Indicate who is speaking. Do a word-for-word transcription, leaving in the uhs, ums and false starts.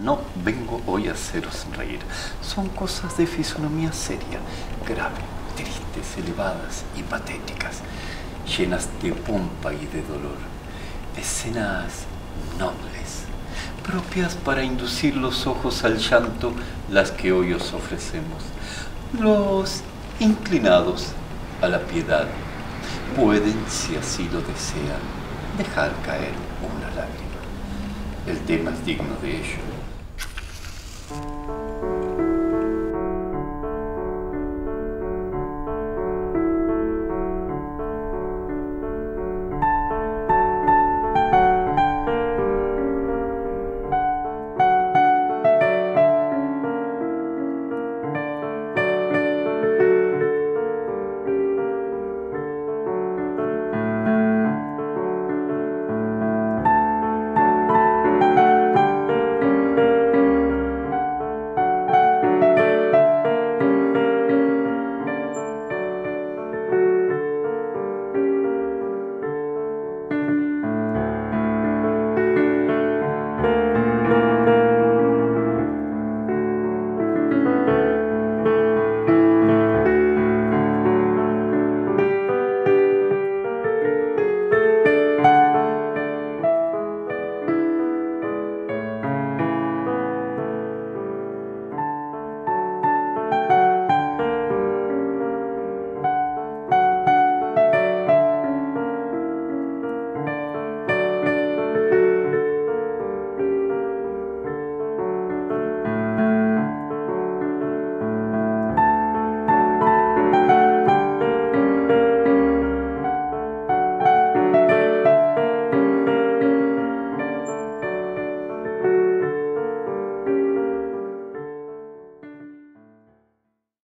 Speaker 1: no vengo hoy a haceros reír. Son cosas de fisonomía seria, grave, tristes, elevadas y patéticas, llenas de pompa y de dolor. Escenas nobles, propias para inducir los ojos al llanto, las que hoy os ofrecemos. Los inclinados a la piedad pueden, si así lo desean, dejar caer una lágrima. El tema es digno de ello.